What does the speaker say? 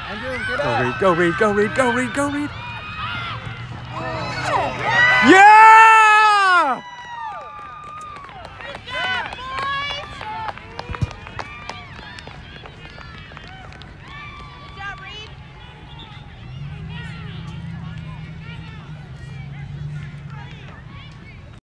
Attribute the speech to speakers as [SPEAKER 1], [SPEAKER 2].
[SPEAKER 1] Andrew, get
[SPEAKER 2] Go
[SPEAKER 1] up.
[SPEAKER 2] Reed, go Reed, go Reed, go Reed, go Reed. Yeah!